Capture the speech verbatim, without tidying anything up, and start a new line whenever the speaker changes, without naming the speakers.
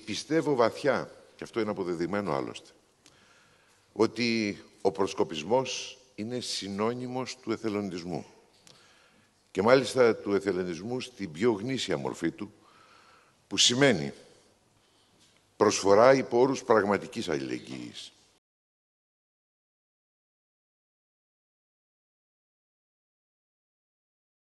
πιστεύω βαθιά, και αυτό είναι αποδεδειγμένο άλλωστε, ότι ο προσκοπισμός είναι συνώνυμος του εθελοντισμού. Και μάλιστα του εθελοντισμού στην πιο γνήσια μορφή του, που σημαίνει προσφορά υπό όρους πραγματικής αλληλεγγύης.